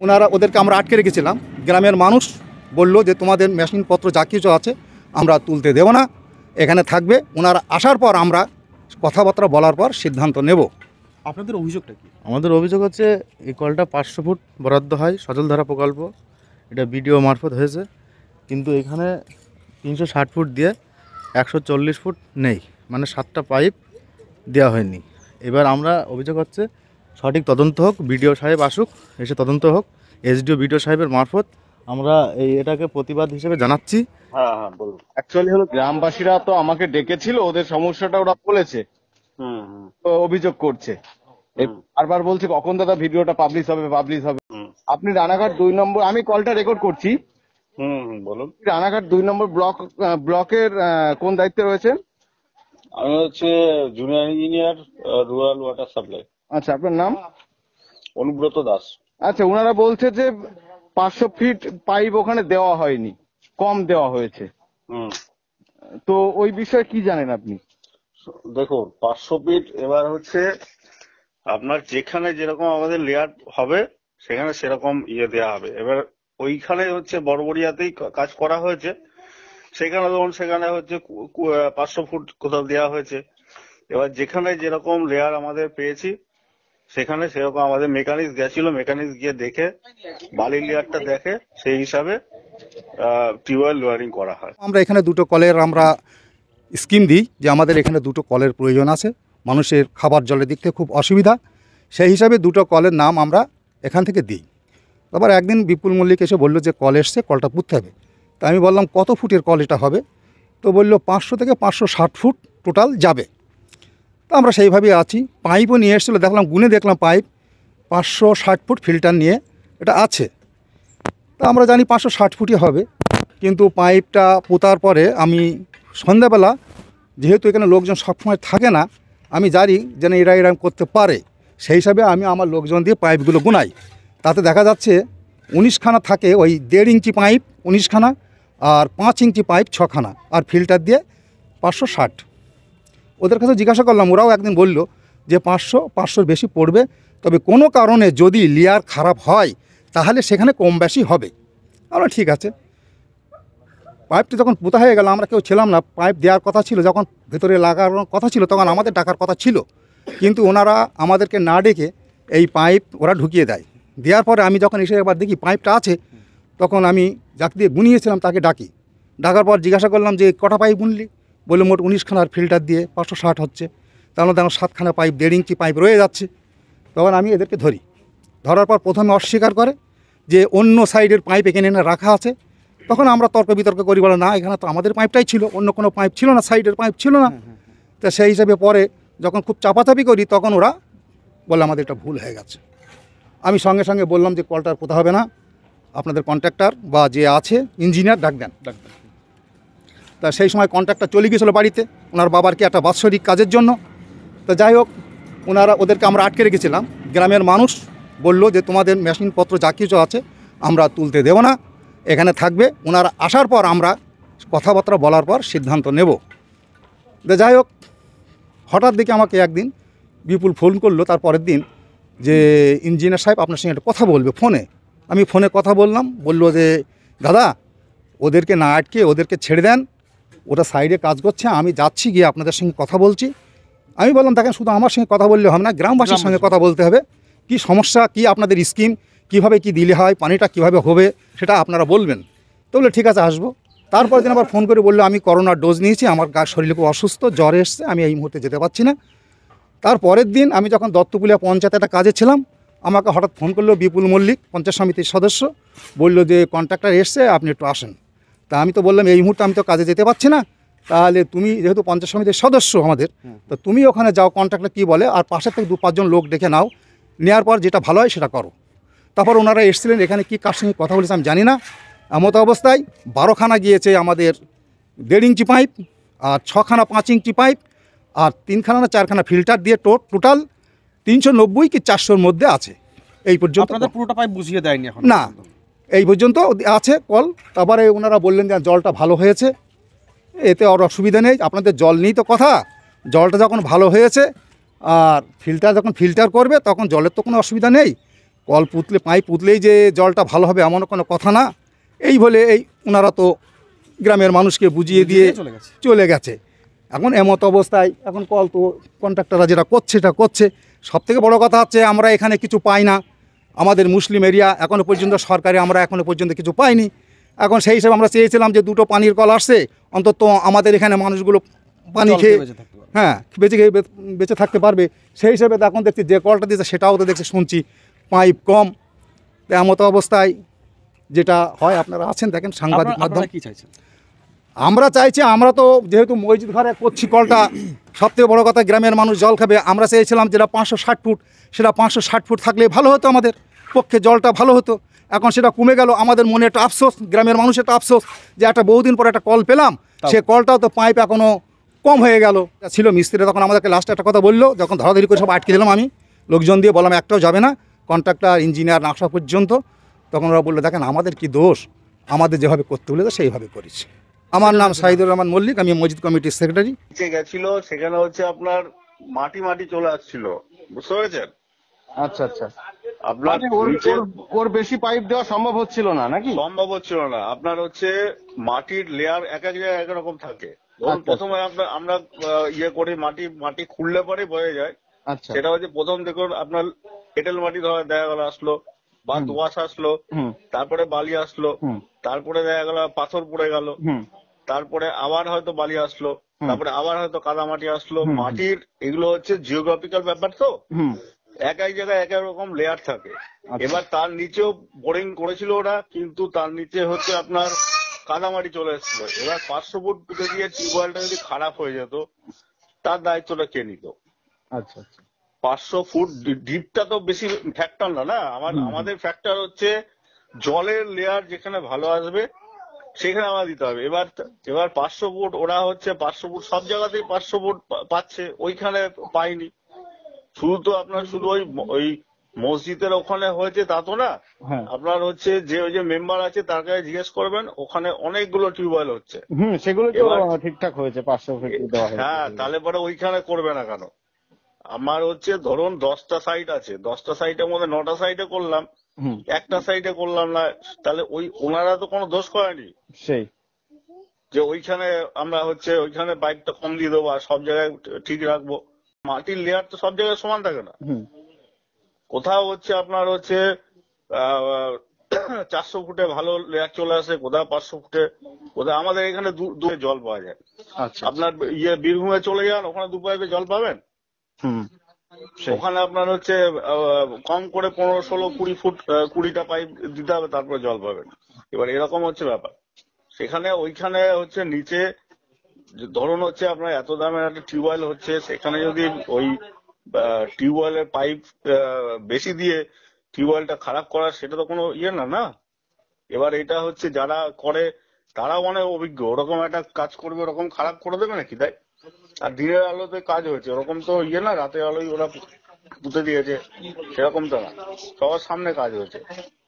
ওনারা ওদেরকে আমরা আটকে রেখেছিলাম। গ্রামের মানুষ বলল যে তোমাদের মেশিনপত্র যা কিছু আছে আমরা তুলতে দেব না, এখানে থাকবে। ওনারা আসার পর আমরা কথাবার্তা বলার পর সিদ্ধান্ত নেব। আপনাদের অভিযোগটা কি? আমাদের অভিযোগ হচ্ছে এই কলটা 500 ফুট বরাদ্দ হয় সজলধারা প্রকল্প, এটা বিডিও মারফত হয়েছে, কিন্তু এখানে 360 ফুট দিয়ে 140 ফুট নেই, মানে 7টা পাইপ দেওয়া হয়নি। এবার আমরা অভিযোগ হচ্ছে সঠিক তদন্ত হোক, বিডিও সাহেব আসুক, এসে তদন্ত হোক, এসডিও বিডিও সাহেবের মারফত আমরা এটাকে প্রতিবাদ হিসেবে জানাচ্ছি। হ্যাঁ হ্যাঁ বলুন। অ্যাকচুয়ালি হলো গ্রামবাসীরা তো আমাকে ডেকেছিল, ওদের সমস্যাটা ওরা বলেছে, তো অভিযোগ করছে। বারবার বলছে কখন দাদা ভিডিওটা পাবলিশ হবে। আপনি রানাঘাট 2 নম্বর, আমি কলটা রেকর্ড করছি। বলুন। রানাঘাট 2 নম্বর ব্লকের কোন দায়িত্বে রয়েছেন? আমি হচ্ছে junior engineer, rural water supply. আচ্ছা, আপনার নাম? অনুব্রত দাস। আচ্ছা, ওনারা বলছে যে 500 ফিট পাইপ ওখানে দেওয়া হয়নি, কম দেওয়া হয়েছে। তো ওই বিষয়ে কি জানেন আপনি? দেখুন, 500 ফিট এবার হচ্ছে আপনার যেখানে যেরকম আমাদের লেয়ার হবে সেখানে সেরকম দেওয়া হবে। এবার ওইখানে হচ্ছে বড়বড়িয়াতেই কাজ করা হয়েছে, সেখানে ধরুন সেখানে হচ্ছে 500 ফুট কোথাও দেওয়া হয়েছে। এবার যেখানে যেরকম লেয়ার আমাদের পেয়েছি সেখানে সেরকম আমাদের মেকানিক্স গেছিল, মেকানিক্স গিয়ে দেখে বালির লেয়ারটা দেখে সেই হিসাবে টিউবওয়েল লোয়ারিং করা হয়। আমরা এখানে দুটো কলের আমরা স্কিম দিই যে আমাদের এখানে দুটো কলের প্রয়োজন আছে, মানুষের খাবার জলের দিক থেকে খুব অসুবিধা, সেই হিসাবে দুটো কলের নাম আমরা এখান থেকে দিই। তারপর একদিন বিপুল মল্লিক এসে বললো যে কল এসছে, কলটা পুঁততে হবে। তা আমি বললাম কত ফুটের কল এটা হবে? তো বললো 500 থেকে 560 ফুট টোটাল যাবে। তো আমরা সেইভাবেই আছি। পাইপও নিয়ে এসেছিলো, দেখলাম গুনে দেখলাম পাইপ 560 ফুট ফিল্টার নিয়ে এটা আছে। তা আমরা জানি 560 ফুটই হবে, কিন্তু পাইপটা পোতার পরে আমি সন্ধ্যাবেলা, যেহেতু এখানে লোকজন সবসময় থাকে না, আমি জানি যেন এরা এরকম করতে পারে, সেই হিসাবে আমি আমার লোকজন দিয়ে পাইপগুলো গুনাই। তাতে দেখা যাচ্ছে 19খানা থাকে, ওই 1.5 ইঞ্চি পাইপ 19খানা, আর 5 ইঞ্চি পাইপ 6খানা, আর ফিল্টার দিয়ে 560। ওদের কাছে জিজ্ঞাসা করলাম, ওরাও একদিন বলল যে 500-500 বেশি পড়বে, তবে কোনো কারণে যদি লেয়ার খারাপ হয় তাহলে সেখানে কম বেশি হবে। আমরা ঠিক আছে। পাইপটি যখন পোতা হয়ে গেল, আমরা কেউ ছিলাম না, পাইপ দেওয়ার কথা ছিল, যখন ভেতরে লাগানোর কথা ছিল তখন আমাদের ডাকার কথা ছিল, কিন্তু ওনারা আমাদেরকে না ডেকে এই পাইপ ওরা ঢুকিয়ে দেয়। দেওয়ার পরে আমি যখন এসে একবার দেখি পাইপটা আছে, তখন আমি যাকে দিয়ে গুনিয়েছিলাম তাকে ডাকার পর জিজ্ঞাসা করলাম যে কটা পাইপ গুনলি? বলে মোট 19খানার ফিল্টার দিয়ে 560 হচ্ছে। তাহলে দেখো 7খানা পাইপ 1.5 ইঞ্চি পাইপ রয়ে যাচ্ছে। তখন আমি এদেরকে ধরার পর প্রথমে অস্বীকার করে যে অন্য সাইডের পাইপ এখানে এনে রাখা আছে। তখন আমরা তর্ক বিতর্ক করি, বলে না এখানে তো আমাদের পাইপটাই ছিল, অন্য কোনো পাইপ ছিল না, সাইডের পাইপ ছিল না। তা সেই হিসাবে পরে যখন খুব চাপাচাপি করি তখন ওরা বলে আমাদের এটা ভুল হয়ে গেছে। আমি সঙ্গে সঙ্গে বললাম যে কলটার পোতা হবে না, আপনাদের কন্ট্রাক্টর বা যে আছে ইঞ্জিনিয়ার ডাক দেন। তা সেই সময় কন্ট্রাক্টর চলে গিয়েছিলো বাড়িতে, ওনার বাবার কি একটা বাৎসরিক কাজের জন্য। তো যাই হোক, ওদেরকে আমরা আটকে রেখেছিলাম। গ্রামের মানুষ বলল যে তোমাদের মেশিনপত্র যা কিছু আছে আমরা তুলতে দেব না, এখানে থাকবে। ওনারা আসার পর আমরা কথাবার্তা বলার পর সিদ্ধান্ত নেব। তো যাই হোক, হঠাৎ দেখে আমাকে একদিন বিপুল ফোন করলো তার পরের দিন যে ইঞ্জিনিয়ার সাহেব আপনার সঙ্গে একটা কথা বলবে ফোনে। আমি ফোনে কথা বললাম, বললো যে দাদা ওদেরকে না আটকে ওদেরকে ছেড়ে দেন, ওটা সাইডে কাজ করছে, আমি যাচ্ছি গিয়ে আপনাদের সঙ্গে কথা বলছি। আমি বললাম দেখেন, শুধু আমার সঙ্গে কথা বললে হবে না, গ্রামবাসীর সঙ্গে কথা বলতে হবে। কি সমস্যা, কি আপনাদের স্কিম, কিভাবে কি দিলে হয়, পানিটা কিভাবে হবে সেটা আপনারা বলবেন। তো বলে ঠিক আছে আসবো। তারপর দিন আবার ফোন করে বললো আমি করোনার ডোজ নিয়েছি, আমার শরীরে খুব অসুস্থ, জ্বর এসছে, আমি এই মুহূর্তে যেতে পারছি না। তারপরের দিন আমি যখন দত্তপুলিয়া পঞ্চায়েতে একটা কাজে ছিলাম, আমাকে হঠাৎ ফোন করলো বিপুল মল্লিক, পঞ্চায়েত সমিতির সদস্য, বললো যে কন্ট্রাক্টর এসছে, আপনি একটু আসেন। তা আমি তো বললাম এই মুহূর্তে আমি তো কাজে যেতে পারছি না, তাহলে তুমি যেহেতু পঞ্চায়েত সমিতির সদস্য আমাদের, তো তুমি ওখানে যাও, কন্ট্রাক্টর কী বলে, আর পাশের থেকে 2-5 জন লোক ডেকে নাও, নেওয়ার পর যেটা ভালো হয় সেটা করো। তারপর ওনারা এসেছিলেন, এখানে কি কার সঙ্গে কথা বলেছে আমি জানি না। এমতো অবস্থায় 12খানা গিয়েছে আমাদের 1.5 ইঞ্চি পাইপ, আর 6খানা 5 ইঞ্চি পাইপ, আর 3খানা না 4খানা ফিল্টার দিয়ে টোটাল 390 কি 400-র মধ্যে আছে। এই পর্যন্ত আপনাদের পুরোটা পাইপ বুঝিয়ে দেয়নি এখন না, এই পর্যন্ত আছে কল। তারপরে ওনারা বললেন যে জলটা ভালো হয়েছে, এতে আর অসুবিধা নেই, আপনাদের জল নেই তো কথা, জলটা যখন ভালো হয়েছে আর ফিল্টার যখন ফিল্টার করবে তখন জলের তো কোনো অসুবিধা নেই, কল পুতলে পাইপ পুতলেই যে জলটা ভালো হবে এমন কোনো কথা না। এই বলে ওনারা তো গ্রামের মানুষকে বুঝিয়ে দিয়ে চলে গেছে। চলে গেছে। এখন এমত অবস্থায় এখন কল তো কন্ট্রাক্টররা যেটা করছে সেটা করছে। সবথেকে বড় কথা হচ্ছে আমরা এখানে কিছু পাই না। আমাদের মুসলিম এরিয়া, এখনও পর্যন্ত সরকারি আমরা এখনও পর্যন্ত কিছু পাইনি। এখন সেই হিসাবে আমরা চেয়েছিলাম যে দুটো পানির কল আসছে, অন্তত আমাদের এখানে মানুষগুলো পানি জল খেয়ে বেঁচে থাকতে পারবে। হ্যাঁ বেঁচে থাকতে পারবে। সেই হিসাবে তো এখন দেখছি যে কলটা দিয়েছে সেটাও তো দেখছি শুনছি পাইপ কম। তো এমত অবস্থায় যেটা হয়, আপনারা আছেন দেখেন সাংবাদিক মাধ্যম, আপনারা কি চাইছেন? আমরা চাইছি, আমরা তো যেহেতু মসজিদ ঘরে করছি কলটা, সবথেকে বড় কথা গ্রামের মানুষ জল খাবে। আমরা চেয়েছিলাম যেটা 560 ফুট, সেটা 560 ফুট থাকলে ভালো হতো, আমাদের পক্ষে জলটা ভালো হতো। এখন সেটা কমে গেল। আমাদের মনে একটা আফসোস, গ্রামের মানুষের একটা আফসোস যে একটা বহুদিন পর একটা কল পেলাম, সে কলটাও তো পাইপ এখনও কম হয়ে গেল। ছিল মিস্ত্রি, তখন আমাদেরকে লাস্টে একটা কথা বললো, যখন ধরাধরি করে সব আটকে দিলাম আমি লোকজন দিয়ে, বললাম একটাও যাবে না, কন্ট্রাক্টর ইঞ্জিনিয়ার নাকশা পর্যন্ত। তখন ওরা বললো দেখেন আমাদের কি দোষ, আমাদের যেভাবে করতে বলেছে সেইভাবে করেছি। আমার নাম সাইদুর রহমান মল্লিক, আমি মসজিদ কমিটির সেক্রেটারি। নিচে গেছিল, সেখানে হচ্ছে আপনার মাটি মাটি চলে আসছিল, বুঝতে পেরেছেন? আচ্ছা আচ্ছা, আপনার মানে নিচে ওর বেশি পাইপ দেওয়া সম্ভব হচ্ছিল না নাকি? সম্ভব হচ্ছিল না। আপনার হচ্ছে মাটির লেয়ার এক এক জায়গায় এক এক রকম থাকে। ধরুন আচ্ছা। প্রথমে আপনার আমরা ইয়ে করি, মাটি খুললে পরে বোঝা যায়। আচ্ছা। সেটা হচ্ছে প্রথম দেখুন আপনার এঁটেল মাটি ধরা দেখা গেল আসলো, বা দোআঁশ আসলো, হুম তারপরে বালি আসলো, হুম তারপরে দেখা গেল পাথর পড়ে গেল, হুম তারপরে আবার হয়তো বালি আসলো, তারপরে আবার হয়তো কাদা মাটি আসলো। হুম। মাটির এগুলো হচ্ছে জিওগ্রাফিক্যাল ব্যাপার, তো হুম এক এক জায়গায় এক এক রকম লেয়ার থাকে। আচ্ছা। এবার তার নিচেও বোরিং করেছিল ওরা, কিন্তু তার নিচে হচ্ছে আপনার কাদামাটি চলে এসেছিল। এবার 500 ফুট পুঁতে দিয়ে টিউবওয়েলটা যদি খারাপ হয়ে যেত, তার দায়িত্বটা কে নিত? আচ্ছা আচ্ছা 500 ফুট ডিপটা তো বেশি ফ্যাক্টর না। আমাদের ফ্যাক্টর হচ্ছে জলের লেয়ার যেখানে ভালো আসবে সেখানে আমরা দিতে হবে। এবার 500 ফুট, ওরা হচ্ছে 500 ফুট সব জায়গাতেই 500 ফুট পাচ্ছে, ওইখানে পাইনি। শুধু ওই মসজিদের ওখানে হয়েছে তা তো না। হ্যাঁ। আপনার হচ্ছে যে ওই যে মেম্বার আছে তার কাছে জিজ্ঞেস করবেন, ওখানে অনেকগুলো টিউবওয়েল হচ্ছে। সেগুলো তো এবার- ঠিকঠাক হয়েছে, 500 ফিট দেওয়া হয়েছে। হ্যাঁ, তাহলে পরে ওইখানে করবে না কেন? আমার হচ্ছে ধরুন 10টা সাইট আছে, 10টা সাইটের মধ্যে 9টা সাইটে করলাম, হুম একটা সাইটে করলাম না, তাহলে ওনারা তো কোনো দোষ করেনি সেই যে ওইখানে আমরা হচ্ছে ওইখানে পাইপটা কম দিয়ে দেবো আর সব জায়গায় ঠিক রাখবো। মাটির লেয়ার তো সব জায়গায় সমান থাকে না। হুম কোথাও হচ্ছে আপনার হচ্ছে 400 ফুটে ভালো লেয়ার চলে আসে, কোথাও 500 ফুটে, কোথাও আমাদের এখানে দূরে জল পাওয়া যায়। আচ্ছা আপনার বীরভূমে চলে যান, ওখানে 2 পাইপে জল পাবেন। হুম সেই ওখানে আপনার হচ্ছে কম করে 15, 16, 20 ফুট 20টা পাইপ দিতে হবে, তারপরে জল পাবেন। এবার এরকম হচ্ছে ব্যাপার। ওইখানে হচ্ছে নিচে ধরুন হচ্ছে আপনার এত দামের একটা টিউবওয়েল হচ্ছে, সেখানে যদি ওই টিউবওয়েলের পাইপ বেশি দিয়ে টিউবওয়েলটা খারাপ করা, সেটা তো কোনো ইয়ে না। এবার এটা হচ্ছে যারা করে তারাও অনেক অভিজ্ঞ, ওরকম একটা কাজ করবে, ওরকম খারাপ করে দেবে নাকি? তাই আর দিনের আলোতে কাজ হয়েছে, ওরকম তো ইয়ে না রাতের আলোয় ওরা পুঁতে দিয়েছে, সেরকম তো না, সবার সামনে কাজ হয়েছে।